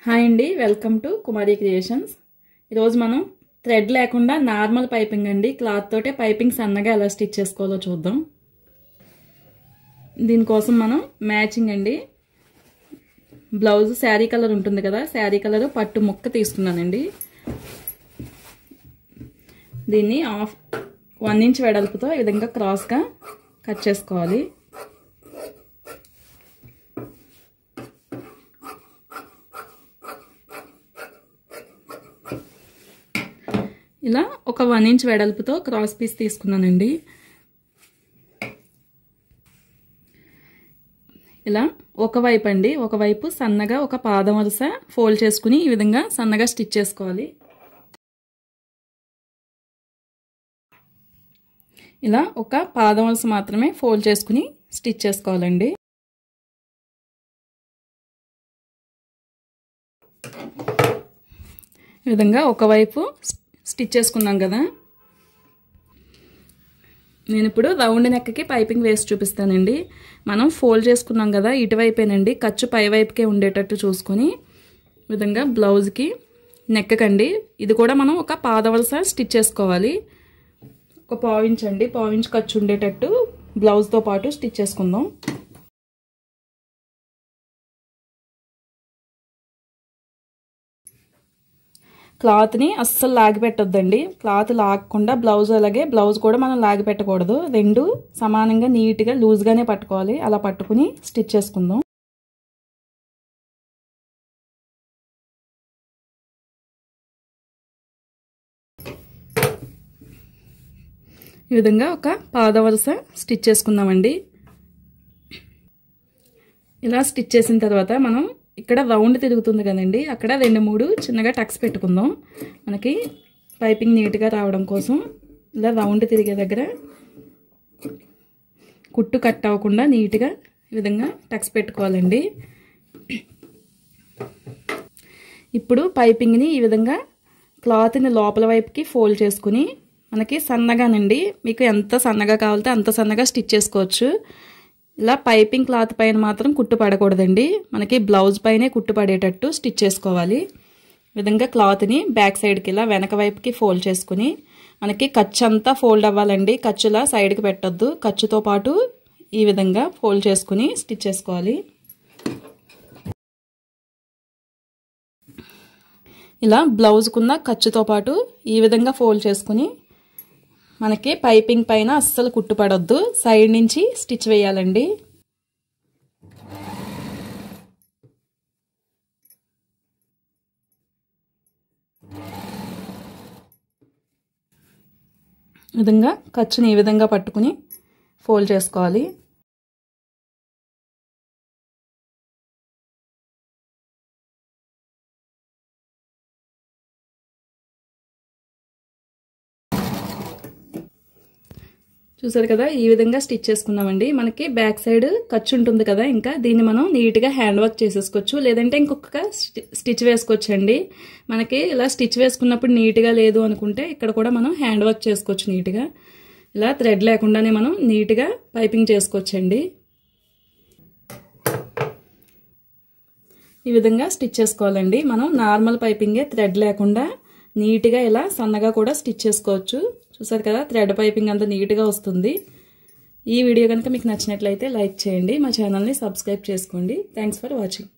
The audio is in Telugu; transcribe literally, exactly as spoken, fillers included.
హాయ్ అండి, వెల్కమ్ టు కుమారి క్రియేషన్స్. ఈరోజు మనం థ్రెడ్ లేకుండా నార్మల్ పైపింగ్ అండి క్లాత్ తోటే పైపింగ్ సన్నగా ఎలా స్టిచ్ చేసుకోవాలో చూద్దాం. దీనికోసం మనం మ్యాచింగ్ అండి బ్లౌజ్ శారీ కలర్ ఉంటుంది కదా, శారీ కలర్ పట్టు ముక్క తీసుకున్నానండి. దీన్ని హాఫ్ వన్ ఇంచ్ వెడల్పుతో ఈ విధంగా క్రాస్గా కట్ చేసుకోవాలి. ఇలా ఒక వన్ ఇంచ్ వెడల్పుతో క్రాస్ పీస్ తీసుకున్నానండి. ఇలా ఒకవైపు అండి ఒకవైపు సన్నగా ఒక పాదం వరుస ఫోల్డ్ చేసుకుని ఈ విధంగా సన్నగా స్టిచ్ చేసుకోవాలి. ఇలా ఒక పాదం వరుస మాత్రమే ఫోల్డ్ చేసుకుని స్టిచ్ చేసుకోవాలండి. ఈ విధంగా ఒకవైపు స్టిచ్ చేసుకున్నాం కదా, నేను ఇప్పుడు రౌండ్ నెక్కి పైపింగ్ వేసి చూపిస్తానండి. మనం ఫోల్డ్ చేసుకున్నాం కదా, ఇటువైపేనండి ఖర్చు పై వైపుకే ఉండేటట్టు చూసుకొని ఈ విధంగా బ్లౌజ్కి నెక్కకండి ఇది కూడా మనం ఒక పాద వరుస స్టిచ్ చేసుకోవాలి. ఒక పావించ్ అండి పావించ్ ఖర్చు ఉండేటట్టు బ్లౌజ్తో పాటు స్టిచ్ చేసుకుందాం. క్లాత్ని అస్సలు లాగి పెట్టొద్దండి. క్లాత్ లాగకుండా బ్లౌజ్ అలాగే బ్లౌజ్ కూడా మనం లాగి పెట్టకూడదు. రెండు సమానంగా నీట్గా లూజ్గానే పట్టుకోవాలి. అలా పట్టుకుని స్టిచ్ చేసుకుందాం. ఈ విధంగా ఒక పాద వరుస స్టిచ్ చేసుకుందామండి. ఇలా స్టిచ్ చేసిన తర్వాత మనం ఇక్కడ రౌండ్ తిరుగుతుంది కదండి, అక్కడ రెండు మూడు చిన్నగా టక్స్ పెట్టుకుందాం. మనకి పైపింగ్ నీట్గా రావడం కోసం ఇలా రౌండ్ తిరిగే దగ్గర కుట్టు కట్ అవ్వకుండా నీట్గా ఈ విధంగా టక్స్ పెట్టుకోవాలండి. ఇప్పుడు పైపింగ్ని ఈ విధంగా క్లాత్ని లోపల వైపుకి ఫోల్డ్ చేసుకుని మనకి సన్నగానండి, మీకు ఎంత సన్నగా కావాలితే అంత సన్నగా స్టిచ్ చేసుకోవచ్చు. ఇలా పైపింగ్ క్లాత్ పైన మాత్రం కుట్టు పడకూడదండి, మనకి బ్లౌజ్ పైనే కుట్టు పడేటట్టు స్టిచ్ చేసుకోవాలి. ఈ విధంగా క్లాత్ని బ్యాక్ సైడ్కి ఇలా వెనక వైపుకి ఫోల్డ్ చేసుకుని మనకి ఖర్చు అంతా ఫోల్డ్ అవ్వాలండి. ఖర్చులా సైడ్కి పెట్టొద్దు, ఖర్చుతో పాటు ఈ విధంగా ఫోల్డ్ చేసుకుని స్టిచ్ చేసుకోవాలి. ఇలా బ్లౌజ్కున్న ఖర్చుతో పాటు ఈ విధంగా ఫోల్డ్ చేసుకుని మనకి పైపింగ్ పైన అస్సలు కుట్టు పడొద్దు, సైడ్ నుంచి స్టిచ్ వేయాలండి. ఈ విధంగా ఖర్చుని ఈ విధంగా పట్టుకుని ఫోల్డ్ చేసుకోవాలి. చూసారు కదా, ఈ విధంగా స్టిచ్ చేసుకున్నామండి. మనకి బ్యాక్ సైడ్ ఖర్చు ఉంటుంది కదా, ఇంకా దీన్ని మనం నీట్గా హ్యాండ్ వర్క్ చేసేసుకోవచ్చు, లేదంటే ఇంకొక స్టిచ్ వేసుకోవచ్చు అండి. మనకి ఇలా స్టిచ్ వేసుకున్నప్పుడు నీట్గా లేదు అనుకుంటే ఇక్కడ కూడా మనం హ్యాండ్ వర్క్ చేసుకోవచ్చు నీట్గా. ఇలా థ్రెడ్ లేకుండానే మనం నీట్గా పైపింగ్ చేసుకోవచ్చండి. ఈ విధంగా స్టిచ్ చేసుకోవాలండి. మనం నార్మల్ పైపింగే థ్రెడ్ లేకుండా నీట్గా ఇలా సన్నగా కూడా స్టిచ్ చేసుకోవచ్చు. చూసారు కదా, థ్రెడ్ పైపింగ్ అంతా నీట్గా వస్తుంది. ఈ వీడియో కనుక మీకు నచ్చినట్లయితే లైక్ చేయండి, మా ఛానల్ని సబ్స్క్రైబ్ చేసుకోండి. Thanks for watching.